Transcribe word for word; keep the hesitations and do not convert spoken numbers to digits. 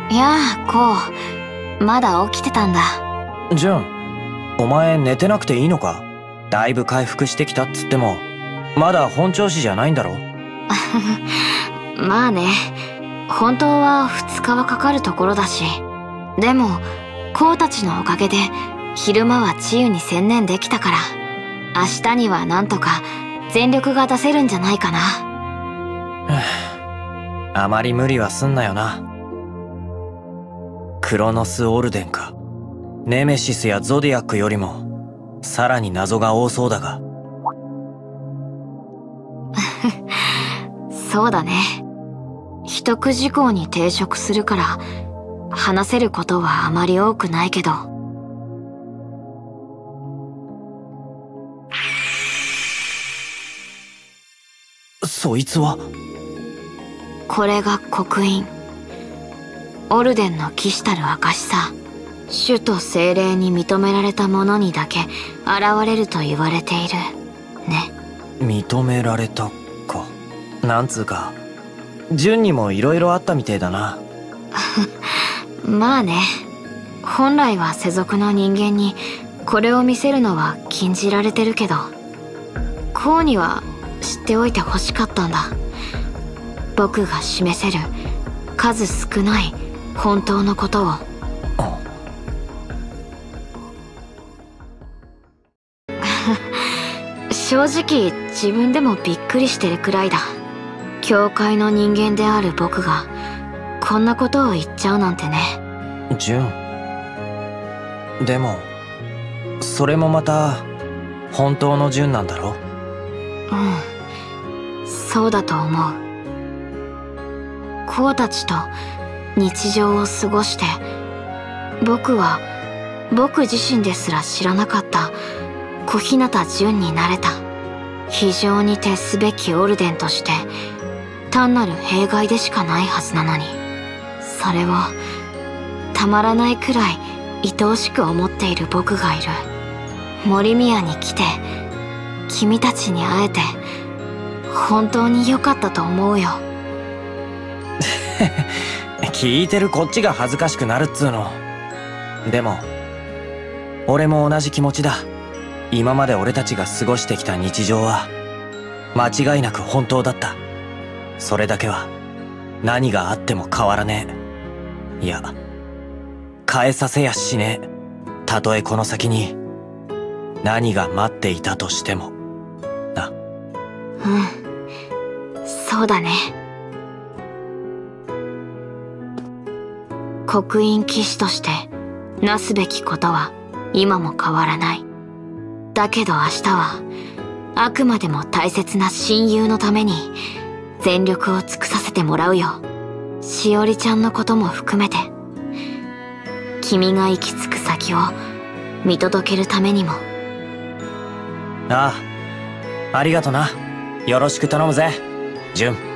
いやあ、こう、まだ起きてたんだ。 ジュン、お前寝てなくていいのか？だいぶ回復してきたっつっても、まだ本調子じゃないんだろ？ まあね、本当はふつかはかかるところだし。でも、こうたちのおかげで、昼間は治癒に専念できたから、明日にはなんとか全力が出せるんじゃないかな。 あまり無理はすんなよな。クロノス・オルデンか。ネメシスやゾディアックよりも、さらに謎が多そうだが。 そうだね。秘匿事項に抵触するから、話せることはあまり多くないけど。 そいつは？ これが刻印。オルデンの騎士たる証さ。主と精霊に認められた者にだけ現れると言われている。ね。 認められたか。なんつうか、ジュンにも色々あったみてえだな。 まあね。本来は世俗の人間にこれを見せるのは禁じられてるけど、こうには知っておいてほしかったんだ。僕が示せる数少ない本当のことを。正直自分でもびっくりしてるくらいだ。教会の人間である僕がこんなことを言っちゃうなんてね。 ジュン、でもそれもまた本当のジュンなんだろ？ うん、そうだと思う。こうたちと日常を過ごして、僕は僕自身ですら知らなかった小日向純になれた。非常に徹すべきオルデンとして単なる弊害でしかないはずなのに、それをたまらないくらい愛おしく思っている僕がいる。森宮に来て君たちに会えて本当に良かったと思うよ。 聞いてるこっちが恥ずかしくなるっつうの。でも俺も同じ気持ちだ。今まで俺たちが過ごしてきた日常は間違いなく本当だった。それだけは何があっても変わらねえ。いや、変えさせやしねえ。たとえこの先に何が待っていたとしてもな。 うん、そうだね。刻印騎士としてなすべきことは今も変わらない。だけど明日はあくまでも大切な親友のために全力を尽くさせてもらうよ。しおりちゃんのことも含めて、君が行き着く先を見届けるためにも。 ああ、ありがとな。よろしく頼むぜ、ジュン。